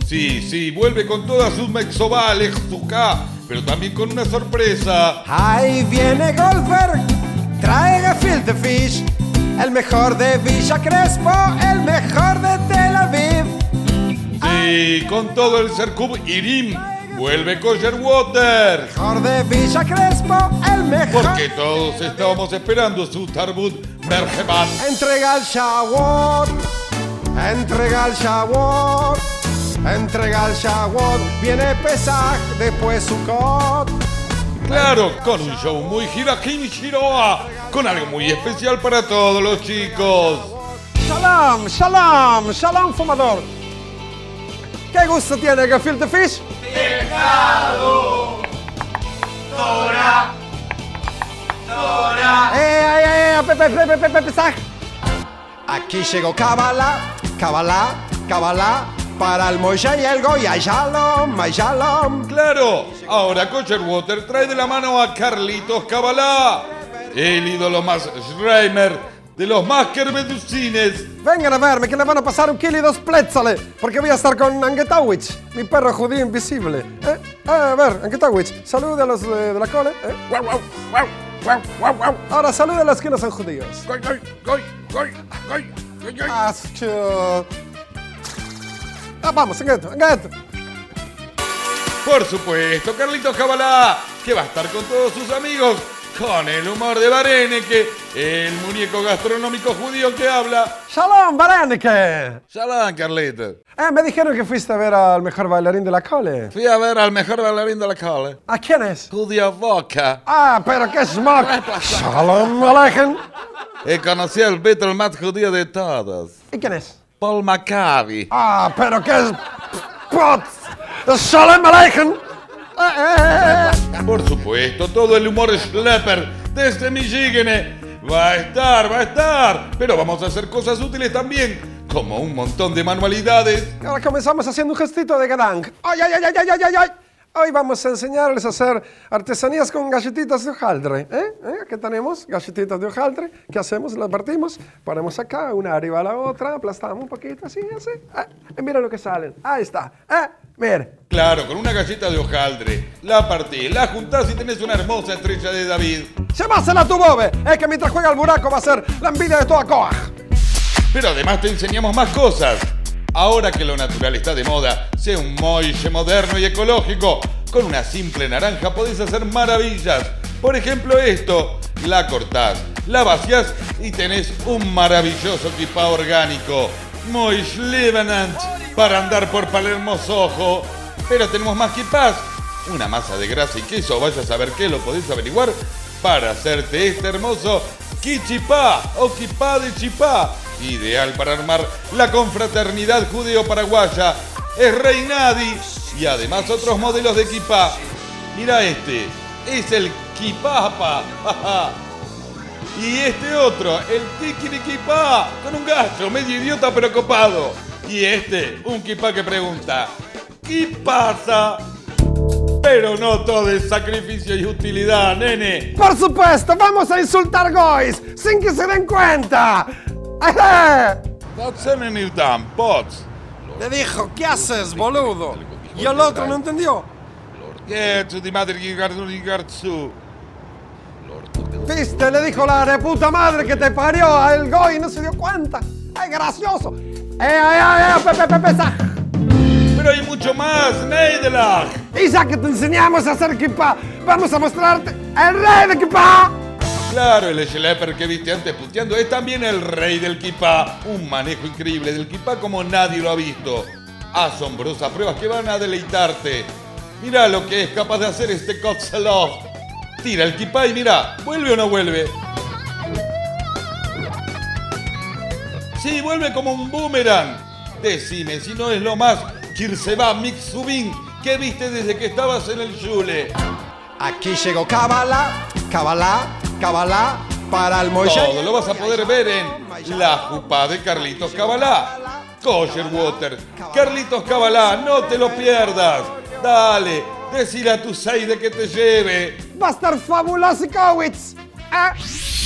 Sí, vuelve con todas sus mexovales, su K, pero también con una sorpresa. Ahí viene Goldberg, trae gefilte fish, el mejor de Villa Crespo, el mejor de Tel Aviv. Sí, con todo el Serkub Irim, vuelve Kosher Water. Mejor de Villa Crespo, el mejor. Porque todos estábamos esperando su Tarbut Merheman. Entrega el Shawot, entrega el Shawot, entrega el Shawot, viene Pesach, después Sukkot. Claro, con un show muy Hirakim Shiroa, con algo muy especial para todos los chicos. Shalom, shalom, shalom, fumador. ¿Qué gusto tiene el gefilte fish? Pecado. Torah. Pesach. Aquí llegó Kabbalah, Kabbalah, Kabbalah, para el Moshe y el Goya. Shalom, shalom. Claro, ahora Kosher Water trae de la mano a Carlitos Kabbalah, el ídolo más Schreimer de los más kermeducines. Vengan a verme que le van a pasar 1 kilo y 2 plétzale, porque voy a estar con Angetowicz, mi perro judío invisible. A ver, Angetowicz, salude a los de la cole. Guau, guau, guau, guau, guau, guau. Ahora salude a los que no son judíos. Goy, goy, goy, goy, goy, goy, goy. Vamos, Angeto. Por supuesto, Carlitos Kabbalah, que va a estar con todos sus amigos, con el humor de Bareneke, el muñeco gastronómico judío que habla. Shalom, Bareneke. Shalom, Carlitos. Me dijeron que fuiste a ver al mejor bailarín de la cole. Fui a ver al mejor bailarín de la cole. ¿A quién es? Judío Boca. Pero qué smart. Shalom Aleichem. Y conocí al Beatle más judío de todos. ¿Y quién es? Paul McCartney. Pero qué es... Shalom Aleichem. Por supuesto, todo el humor schlepper desde Michigan va a estar. Pero vamos a hacer cosas útiles también, como un montón de manualidades. Ahora comenzamos haciendo un gestito de Gedank. ¡Ay! Hoy vamos a enseñarles a hacer artesanías con galletitas de hojaldre. Aquí tenemos galletitas de hojaldre. ¿Qué hacemos? Las partimos, ponemos acá, una arriba a la otra, aplastamos un poquito, así. Y mira lo que salen. Ahí está. Mire. Claro, con una galleta de hojaldre. La partís, la juntás y tenés una hermosa estrella de David. ¡Llévasela a tu bobe! Es que mientras juega el buraco va a ser la envidia de toda Coaj. Pero además te enseñamos más cosas. Ahora que lo natural está de moda, sé un moille moderno y ecológico. Con una simple naranja podés hacer maravillas. Por ejemplo esto, la cortás, la vaciás y tenés un maravilloso kipá orgánico. Moish Lebanant para andar por Palermo Soho. Pero tenemos más kipás. Una masa de grasa y queso, vaya a saber qué, lo podés averiguar para hacerte este hermoso kichipá o kipá de chipá. Ideal para armar la confraternidad judeo-paraguaya. Es Reinadi y además otros modelos de kipá. Mira este, es el kipapa. Y este otro, el tikiri kipá, con un gallo medio idiota pero copado. Y este, un kipá que pregunta, ¿qué pasa? Pero no todo es sacrificio y utilidad, nene. Por supuesto, vamos a insultar goys sin que se den cuenta. Le dijo, ¿qué haces, boludo? Y el otro no entendió. Viste, le dijo la reputa madre que te parió a el goy y no se dio cuenta. ¡Ay, gracioso! Pero hay mucho más, Neidelach. Y ya que te enseñamos a hacer kipá, vamos a mostrarte el rey de kipá. Claro, el schlepper que viste antes puteando es también el rey del kipá. Un manejo increíble del kipá como nadie lo ha visto. Asombrosas pruebas que van a deleitarte. Mira lo que es capaz de hacer este Kotzelov. Tira el kipá y mira, ¿vuelve o no vuelve? Sí, vuelve como un boomerang. Decime si no es lo más Kirseba Mixubin que viste desde que estabas en el Shule. Aquí llegó Kabbalah, Kabbalah, Kabbalah para el Moshe. Todo lo vas a poder ver en la jupá de Carlitos Kabbalah. Kosher Water, Carlitos Kabbalah, no te lo pierdas. Dale, decile a tu Seide que te lleve. Va a estar fabuloso, Kowitz.